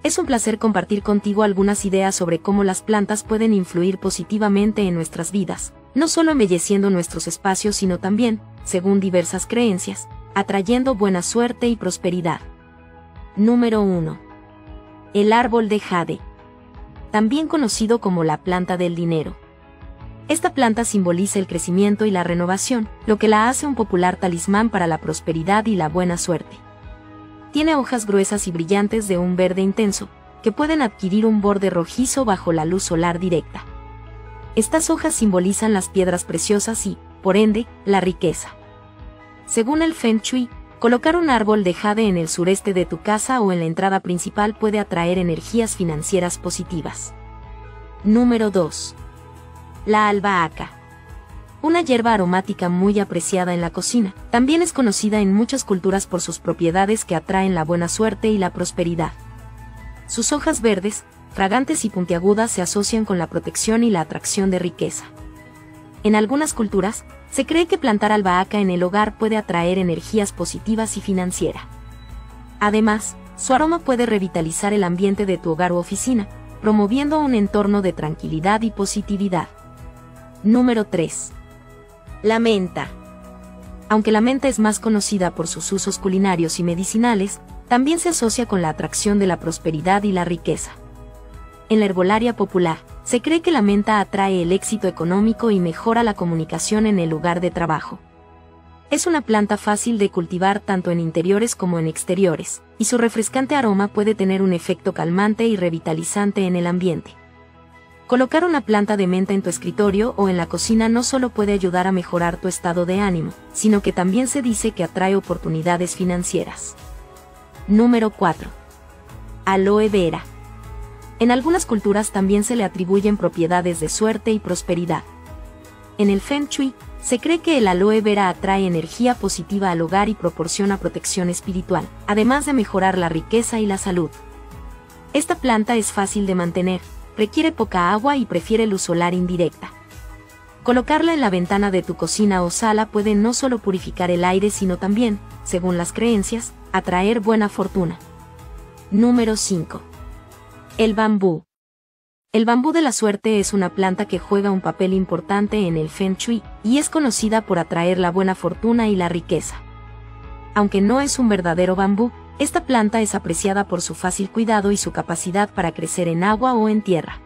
Es un placer compartir contigo algunas ideas sobre cómo las plantas pueden influir positivamente en nuestras vidas, no solo embelleciendo nuestros espacios sino también, según diversas creencias, atrayendo buena suerte y prosperidad. Número 1. El árbol de jade. También conocido como la planta del dinero. Esta planta simboliza el crecimiento y la renovación, lo que la hace un popular talismán para la prosperidad y la buena suerte. Tiene hojas gruesas y brillantes de un verde intenso, que pueden adquirir un borde rojizo bajo la luz solar directa. Estas hojas simbolizan las piedras preciosas y, por ende, la riqueza. Según el Feng Shui, colocar un árbol de jade en el sureste de tu casa o en la entrada principal puede atraer energías financieras positivas. Número 2. La albahaca. Una hierba aromática muy apreciada en la cocina, también es conocida en muchas culturas por sus propiedades que atraen la buena suerte y la prosperidad. Sus hojas verdes, fragantes y puntiagudas se asocian con la protección y la atracción de riqueza. En algunas culturas, se cree que plantar albahaca en el hogar puede atraer energías positivas y financieras. Además, su aroma puede revitalizar el ambiente de tu hogar u oficina, promoviendo un entorno de tranquilidad y positividad. Número 3. La menta. Aunque la menta es más conocida por sus usos culinarios y medicinales, también se asocia con la atracción de la prosperidad y la riqueza. En la herbolaria popular, se cree que la menta atrae el éxito económico y mejora la comunicación en el lugar de trabajo. Es una planta fácil de cultivar tanto en interiores como en exteriores, y su refrescante aroma puede tener un efecto calmante y revitalizante en el ambiente. Colocar una planta de menta en tu escritorio o en la cocina no solo puede ayudar a mejorar tu estado de ánimo, sino que también se dice que atrae oportunidades financieras. Número 4. Aloe vera. En algunas culturas también se le atribuyen propiedades de suerte y prosperidad. En el Feng Shui, se cree que el aloe vera atrae energía positiva al hogar y proporciona protección espiritual, además de mejorar la riqueza y la salud. Esta planta es fácil de mantener, requiere poca agua y prefiere luz solar indirecta. Colocarla en la ventana de tu cocina o sala puede no solo purificar el aire sino también, según las creencias, atraer buena fortuna. Número 5. El bambú. El bambú de la suerte es una planta que juega un papel importante en el Feng Shui, y es conocida por atraer la buena fortuna y la riqueza. Aunque no es un verdadero bambú, esta planta es apreciada por su fácil cuidado y su capacidad para crecer en agua o en tierra.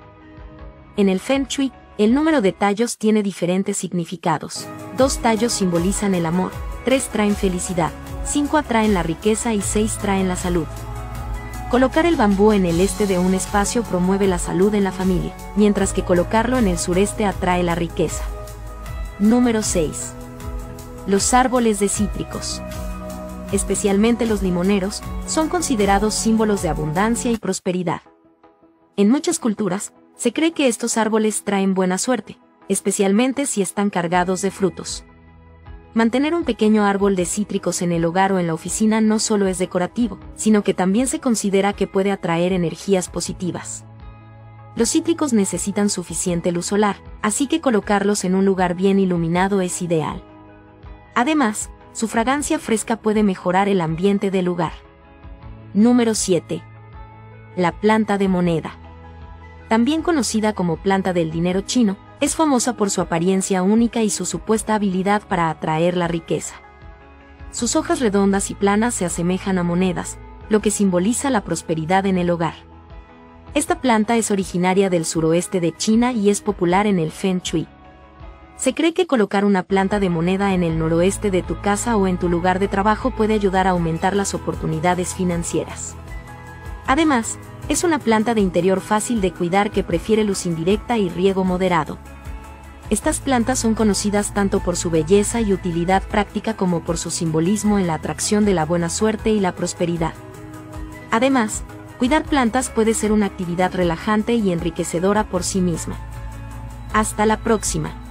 En el Feng Shui, el número de tallos tiene diferentes significados. 2 tallos simbolizan el amor, 3 traen felicidad, 5 atraen la riqueza y 6 traen la salud. Colocar el bambú en el este de un espacio promueve la salud en la familia, mientras que colocarlo en el sureste atrae la riqueza. Número 6. Los árboles de cítricos. Especialmente los limoneros, son considerados símbolos de abundancia y prosperidad. En muchas culturas, se cree que estos árboles traen buena suerte, especialmente si están cargados de frutos. Mantener un pequeño árbol de cítricos en el hogar o en la oficina no solo es decorativo, sino que también se considera que puede atraer energías positivas. Los cítricos necesitan suficiente luz solar, así que colocarlos en un lugar bien iluminado es ideal. Además, su fragancia fresca puede mejorar el ambiente del lugar. Número 7. La planta de moneda. También conocida como planta del dinero chino, es famosa por su apariencia única y su supuesta habilidad para atraer la riqueza. Sus hojas redondas y planas se asemejan a monedas, lo que simboliza la prosperidad en el hogar. Esta planta es originaria del suroeste de China y es popular en el Feng Shui. Se cree que colocar una planta de moneda en el noroeste de tu casa o en tu lugar de trabajo puede ayudar a aumentar las oportunidades financieras. Además, es una planta de interior fácil de cuidar que prefiere luz indirecta y riego moderado. Estas plantas son conocidas tanto por su belleza y utilidad práctica como por su simbolismo en la atracción de la buena suerte y la prosperidad. Además, cuidar plantas puede ser una actividad relajante y enriquecedora por sí misma. Hasta la próxima.